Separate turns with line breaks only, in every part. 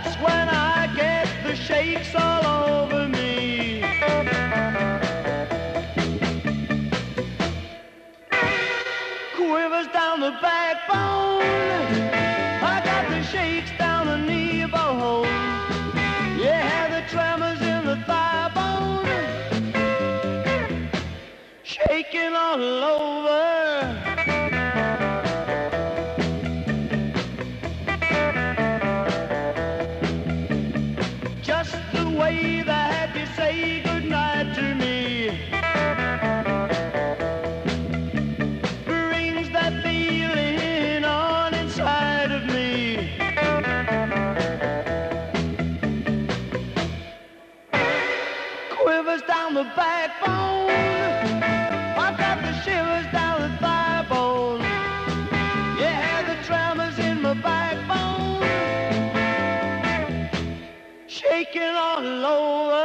That's when I get the shakes all over me. Quivers down the backbone. I got the shakes down the knee bone. Yeah, the tremors in the thigh bone. Shaking all over. Just the way that you say goodnight to me brings that feeling on inside of me. Quivers down the backbone. I've got the shivers down the thigh bone. Yeah, the tremors in my backbone. Shaking all over.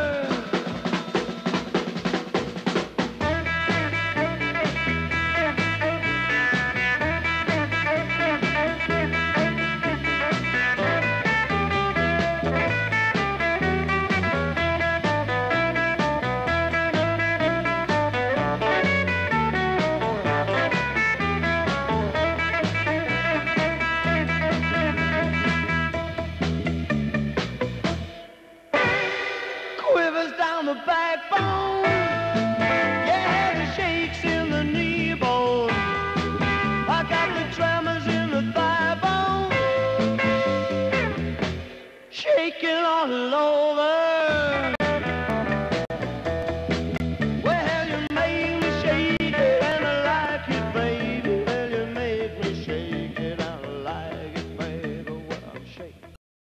Quivers down the backbone. Yeah, the shakes in the knee bone. I got the tremors in the thigh bone. Shaking all over.